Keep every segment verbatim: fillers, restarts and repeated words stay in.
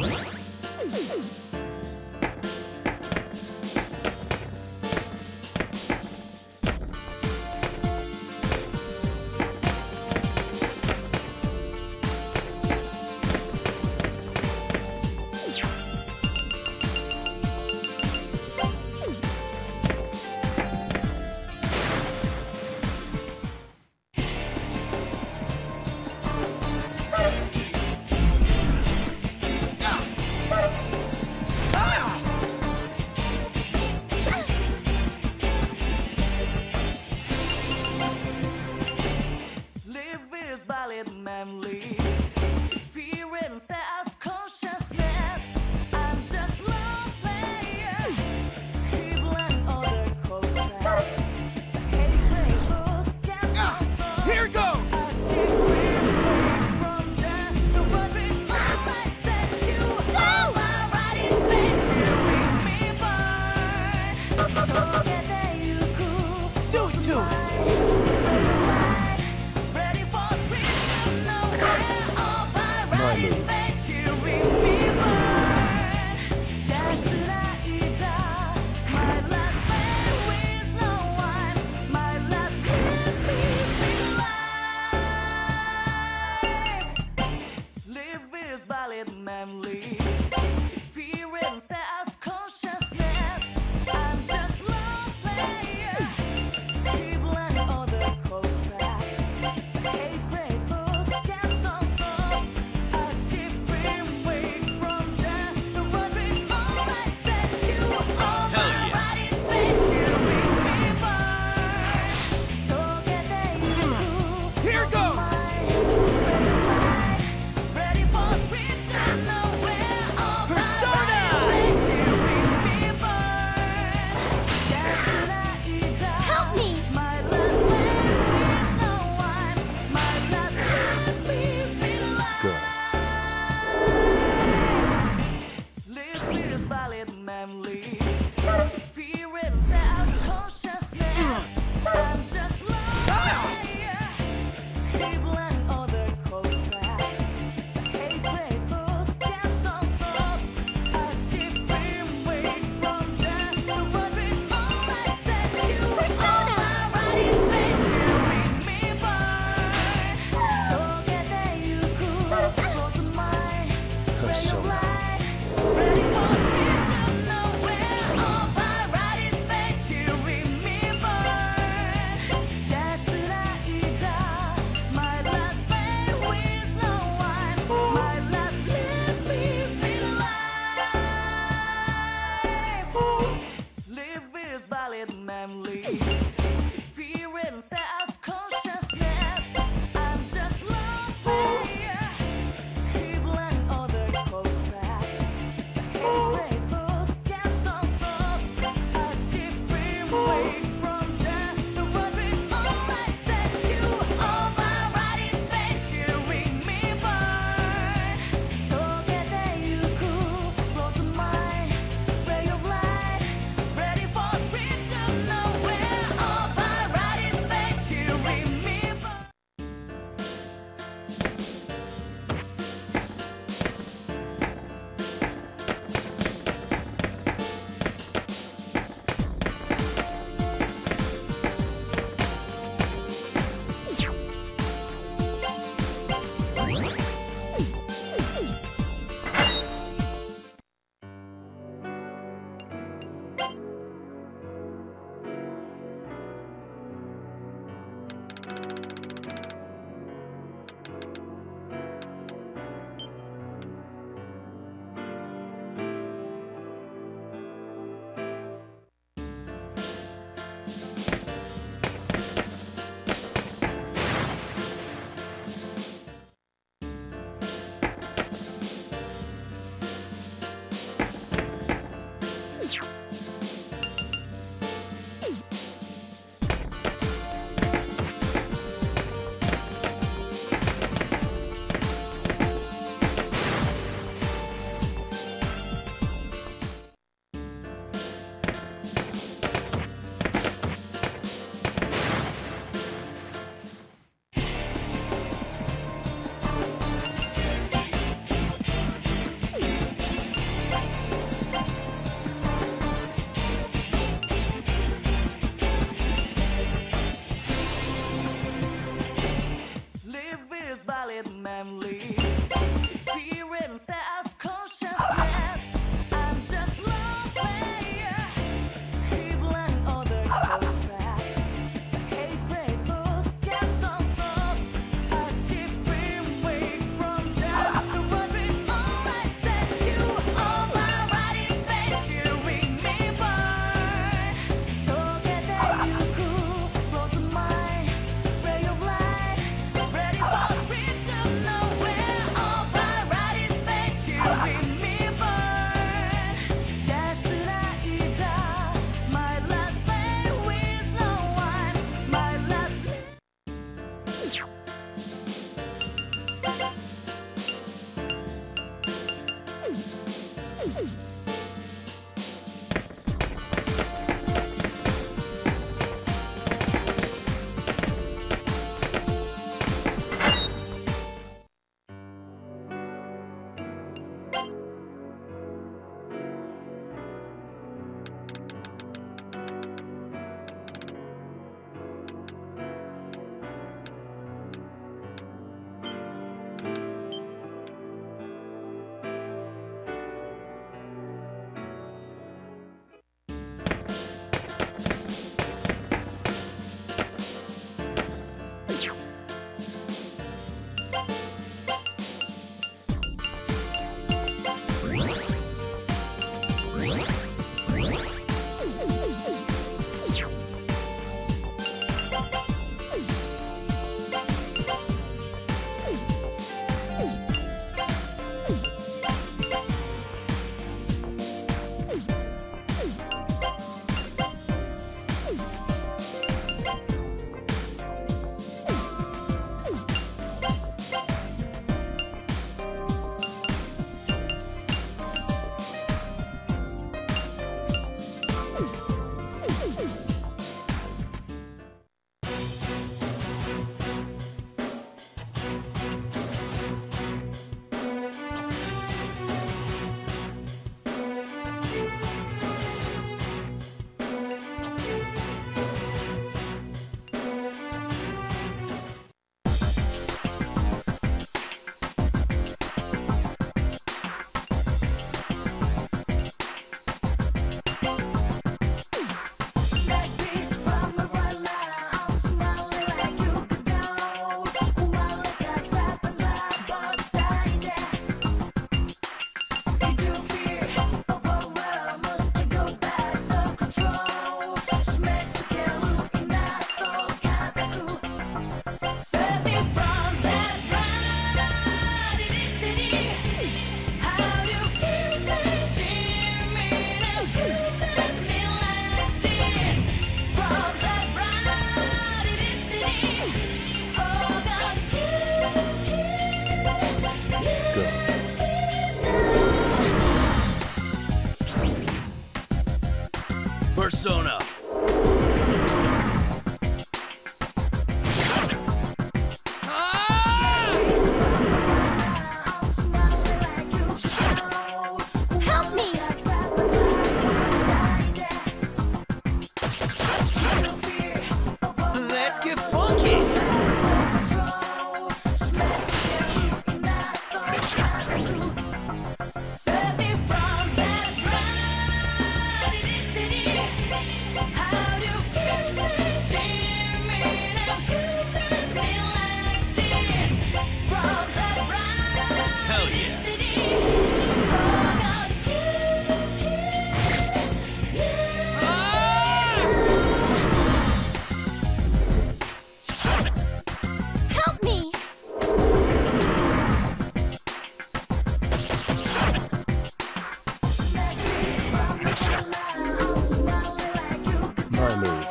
Keep Persona. Help me! Let's get funky! My move.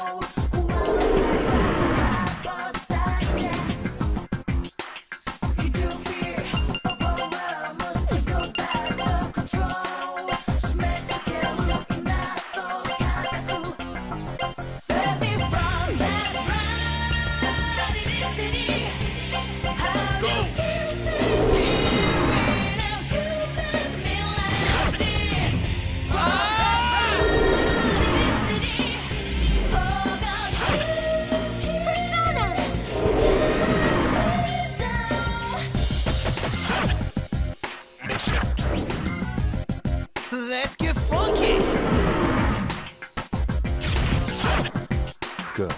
Let's get funky! Go.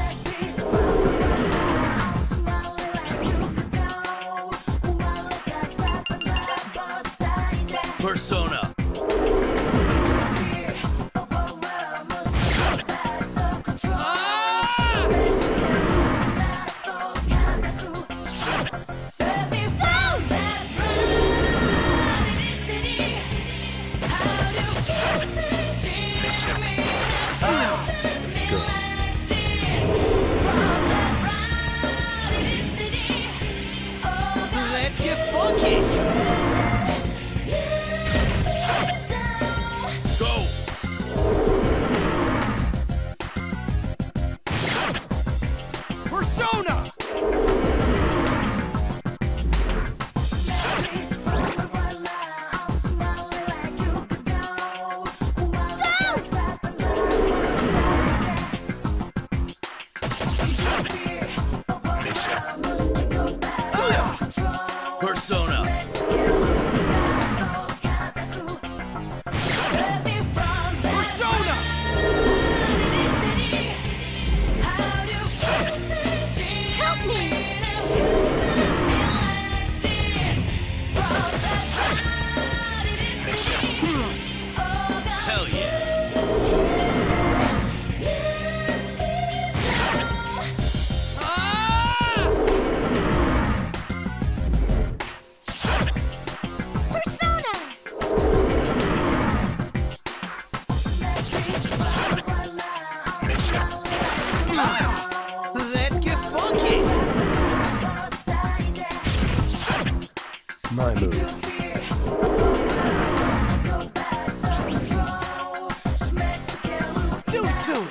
Persona. Let's get funky! Persona. Persona. Help me! Hell yeah. Ah! Persona! Let's get funky. My move. Do it to it.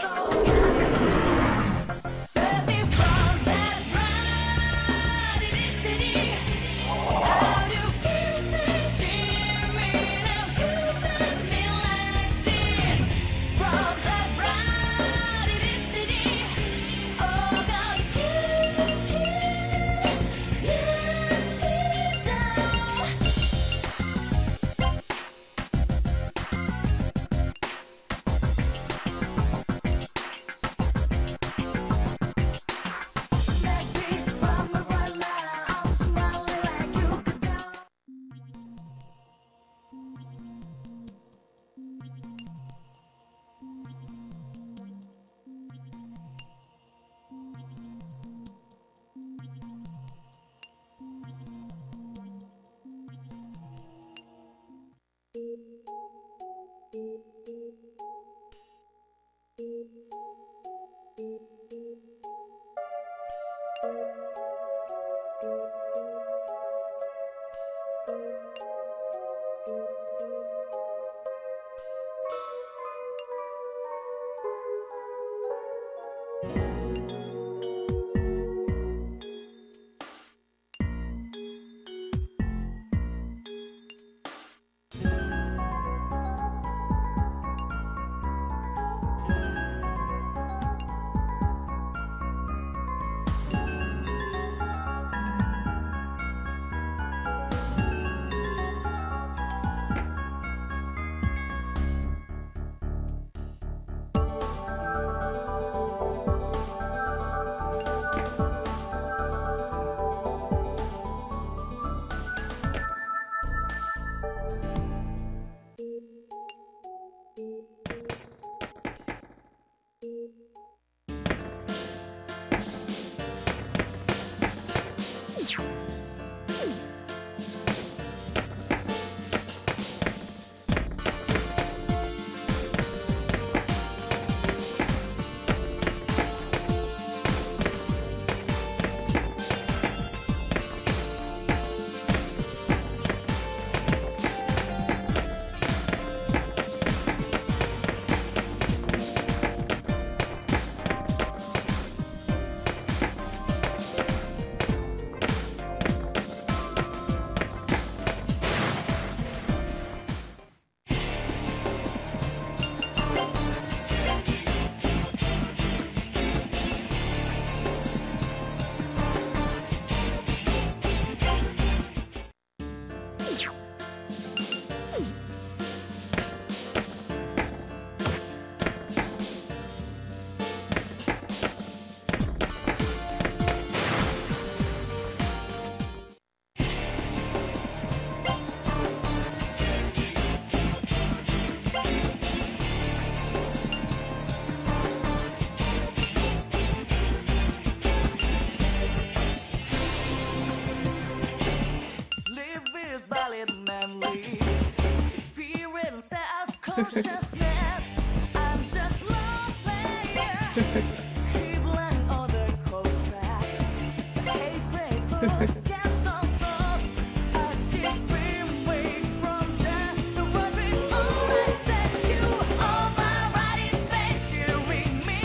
Consciousness, I'm just love player. Keep letting other cold crack. The hatred flows, just don't stop. I see free way from there. The worry all I said you, all my right is bent to ring me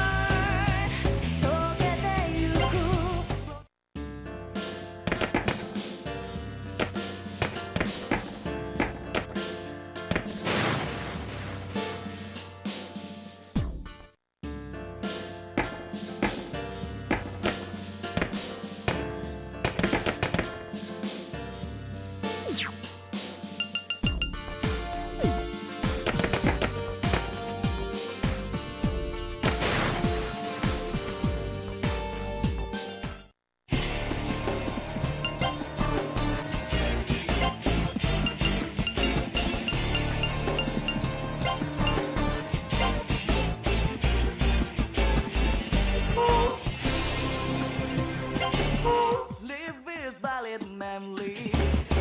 burn. Together you go. Live is valid memory.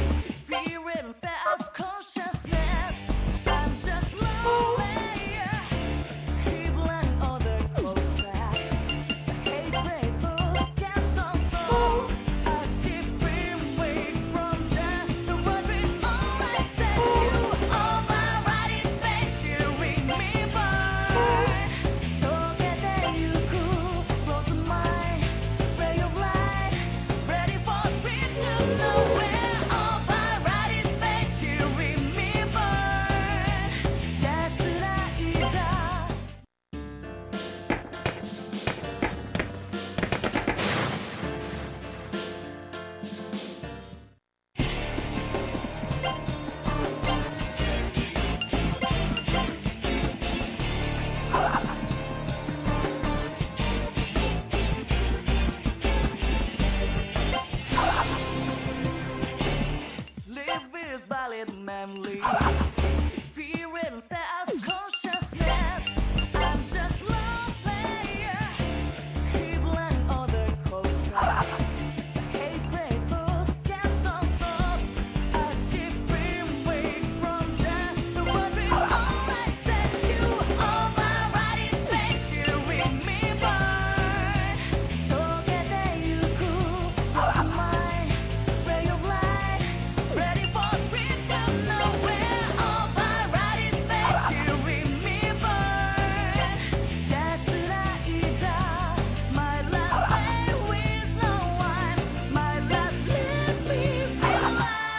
Fearing self-consciousness. I'm just lonely. Keep letting other close back. The hatred thoughts just don't stop. I see free way from that. The world is all I said you. All my right is meant to ring me burn. Together you cool, close my mind. Ray of light, ready for it to nowhere. All my right is meant to ring me burn. 安らいだ。Live is valid memory. Fearing self-consciousness. I'm just lonely. Keep letting other close back. The hatred thoughts just don't stop. I see free way from that. The world is all I said you. All my right is meant to ring me burn. Together you cool, close my ray of light. Ready for it to nowhere. All my right is meant to ring me burn. 安らいだ。My last day with no one. My last let me feel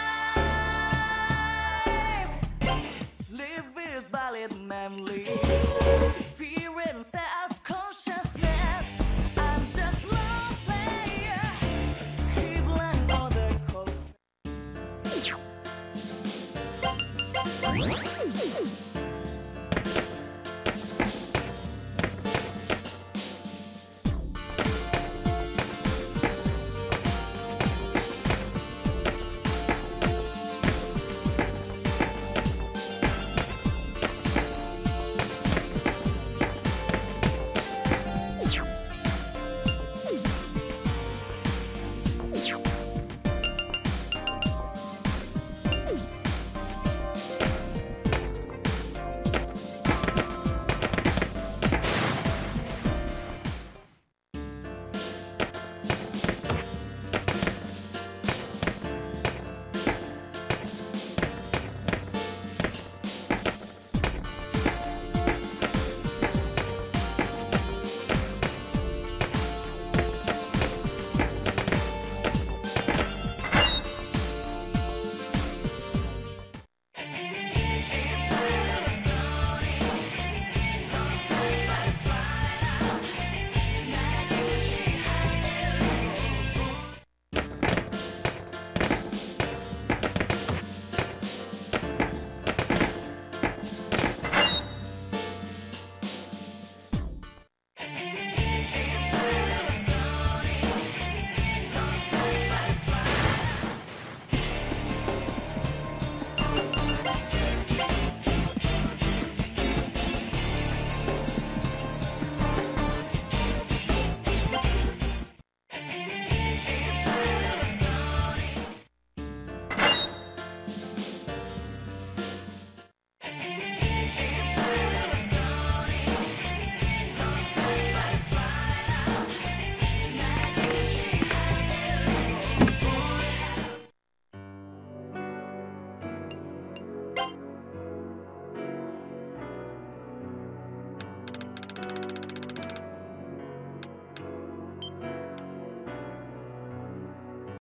alive. Live is valid memory. Fearing self-consciousness. I'm just lonely. Keep letting other close.